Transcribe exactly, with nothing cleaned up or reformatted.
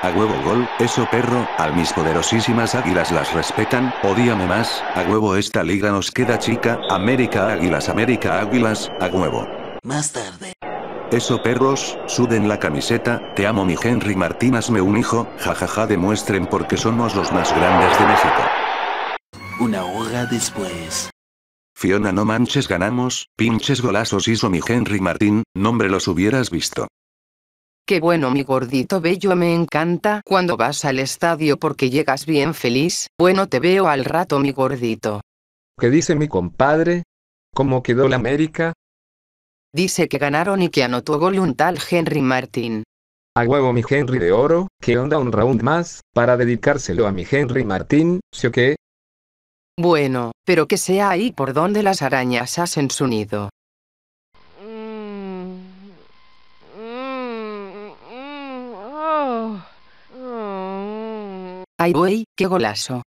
A huevo gol, eso perro, al mis poderosísimas águilas las respetan, odíame más, a huevo esta liga nos queda chica, América Águilas América Águilas, a huevo. Más tarde. Eso perros, suden la camiseta, te amo mi Henry Martín hazme un hijo, jajaja demuestren porque somos los más grandes de México. Una hora después. Fiona no manches ganamos, pinches golazos hizo mi Henry Martín, nombre los hubieras visto. Qué bueno mi gordito bello, me encanta cuando vas al estadio porque llegas bien feliz. Bueno, te veo al rato mi gordito. ¿Qué dice mi compadre? ¿Cómo quedó la América? Dice que ganaron y que anotó gol un tal Henry Martín. A huevo mi Henry de oro, ¿qué onda un round más, para dedicárselo a mi Henry Martín, sí o qué? Bueno, pero que sea ahí por donde las arañas hacen su nido. Ay güey, qué golazo.